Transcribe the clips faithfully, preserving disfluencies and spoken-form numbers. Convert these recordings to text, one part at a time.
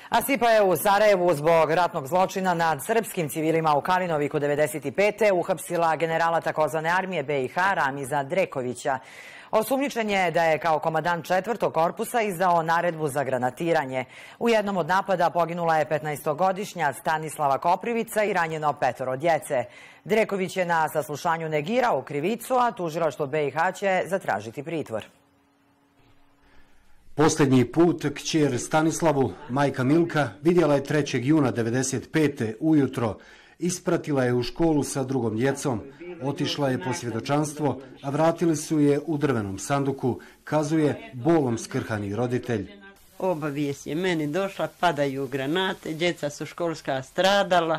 A Stipa je u Sarajevu zbog ratnog zločina nad srpskim civilima u Kalinoviku devedeset pete uhapsila generala takozvane armije B i H Ramiza Drekovića. Osumnjičen je da je kao komandant četvrtog korpusa izdao naredbu za granatiranje. U jednom od napada poginula je petnaestogodišnja Stanislava Koprivica i ranjeno petoro djece. Dreković je na saslušanju negirao krivicu, a tužilaštvo B i H će zatražiti pritvor. Posljednji put kćer Stanislavu, majka Milka, vidjela je trećeg juna devedeset pete ujutro. Ispratila je u školu sa drugom djecom, otišla je po svjedočanstvo, a vratili su je u drvenom sanduku, kazuje bolom skrhani roditelj. Obavijest je meni došla, padaju granate, djeca su školska stradala,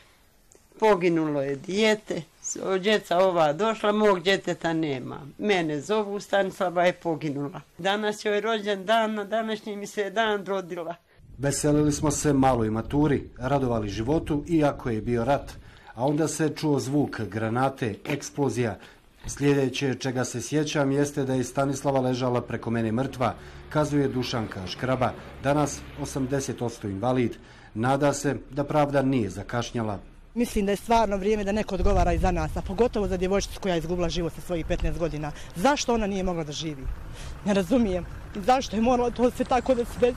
poginulo je dijete, djeca ova došla, mog djeteta nema. Mene zovu, Stanislava je poginula. Danas joj je rođen dan, na današnji mi se je dan rodila. Veselili smo se maloj maturi, radovali životu iako je bio rat, a onda se čuo zvuk granate, eksplozija. Sljedeće čega se sjećam jeste da je Stanislava ležala preko mene mrtva, kazuje Dušanka Škraba, danas osamdeset posto invalid. Nada se da pravda nije zakašnjala. Mislim da je stvarno vrijeme da neko odgovara i za nas, a pogotovo za djevojčicu koja je izgubila život sa svojih petnaest godina. Zašto ona nije mogla da živi? Ne razumijem. I zašto je moralo to sve tako da se desi?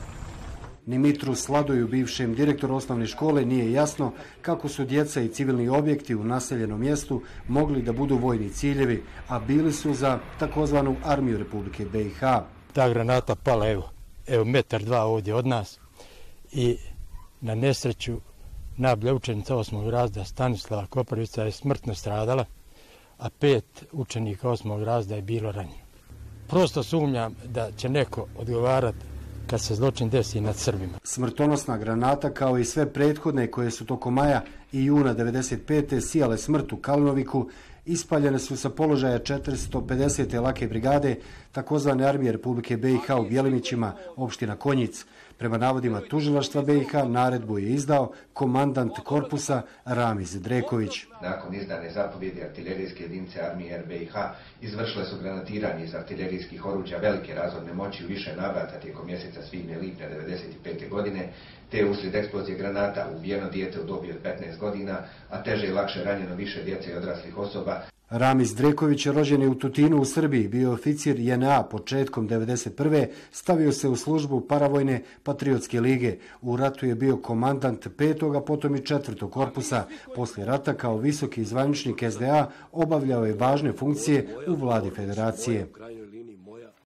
Ni Mitru Sladoju, bivšem direktoru osnovne škole, nije jasno kako su djeca i civilni objekti u naseljenom mjestu mogli da budu vojni ciljevi, a bili su za takozvanu armiju Republike B i H. Ta granata pala evo, evo metar dva ovdje od nas i na nesreću najbolja učenica osmog razreda Stanislava Koprivica je smrtno stradala, a pet učenika osmog razreda je bilo ranjeno. Prosto sumnjam da će neko odgovarati kad se zločin desi nad Srbima. Smrtonosna granata, kao i sve prethodne koje su tokom maja i juna devedeset pete sijale smrt u Kalinoviku, ispaljene su sa položaja četiristo pedesete lake brigade takozvane armije Republike B i H u Bjelinićima, opština Konjic. Prema navodima tužilaštva B i H naredbu je izdao komandant korpusa Ramiz Dreković. Nakon izdane zapovjedi artiljerijske jedinice armije R B i H izvršile su granatiranje iz artiljerijskih oruđa velike razorne moći u više navrata tijekom mjeseca svibnja i lipnja devedeset pete godine, te uslijed eksplozije granata ubijeno dijete u dobi od petnaest godina, a teže i lakše ranjeno više djece i odraslih osoba. Ramiz Dreković, rođen je u Tutinu u Srbiji, bio oficir J N A početkom devedeset prve. Stavio se u službu paravojne patriotske lige. U ratu je bio komandant petog, a potom i četvrtog korpusa. Poslije rata kao visoki zvaničnik S D A obavljao je važne funkcije u vladi federacije.